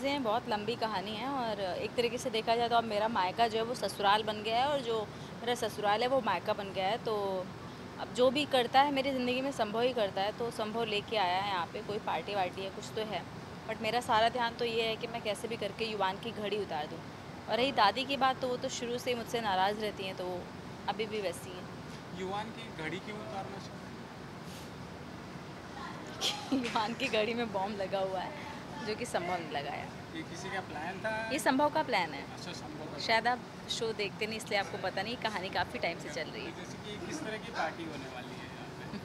चीज़ें बहुत लंबी कहानी है और एक तरीके से देखा जाए तो अब मेरा मायका जो है वो ससुराल बन गया है और जो मेरा ससुराल है वो मायका बन गया है। तो अब जो भी करता है मेरी ज़िंदगी में संभव ही करता है, तो संभव लेके आया है यहाँ पे, कोई पार्टी वार्टी है कुछ तो है। बट मेरा सारा ध्यान तो ये है कि मैं कैसे भी करके युवान की घड़ी उतार दूँ। और रही दादी की बात, तो वो तो शुरू से ही मुझसे नाराज़ रहती हैं, तो वो अभी भी वैसी हैं। युवान की घड़ी क्यों उतारना चाहते युवान की घड़ी में बॉम्ब लगा हुआ है, जो कि संभव नहीं लगाया। हैं? ये किसी का प्लान था? ये संभव का प्लान है। अच्छा, संभव का शायद आप शो देखते नहीं, इसलिए आपको पता नहीं, कहानी काफ़ी टाइम से चल रही तो है। जैसे कि किस तरह की पार्टी होने वाली है यहाँ पे?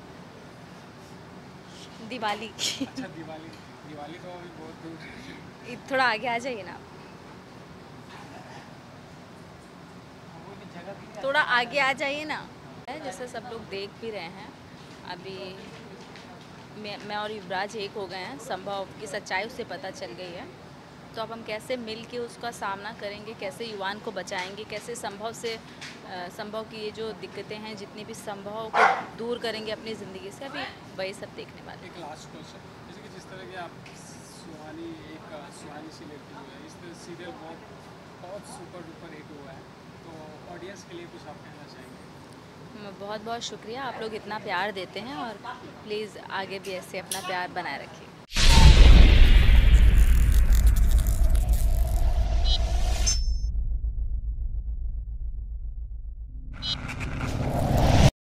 दिवाली की। अच्छा, दिवाली। दिवाली तो अभी बहुत दूर है। थोड़ा आगे आ जाइए ना, थोड़ा आगे आ जाइए ना। जैसे सब लोग देख भी रहे हैं, अभी मैं और युवराज एक हो गए हैं, संभव की सच्चाई उसे पता चल गई है। तो अब हम कैसे मिल के उसका सामना करेंगे, कैसे युवान को बचाएंगे, कैसे संभव से संभव की ये जो दिक्कतें हैं जितनी भी संभव को दूर करेंगे अपनी ज़िंदगी से, अभी वही सब देखने वाले। एक लास्ट क्वेश्चन, जैसे कि जिस तरह की आप सुहानी, एक सुहानी सी लड़की जो है, इस तरह सीरियल बहुत बहुत सुपर डुपर हिट हुआ है, तो ऑडियंस के लिए कुछ आप कहना चाहेंगे? बहुत बहुत शुक्रिया, आप लोग इतना प्यार देते हैं और प्लीज़ आगे भी ऐसे अपना प्यार बनाए रखिए।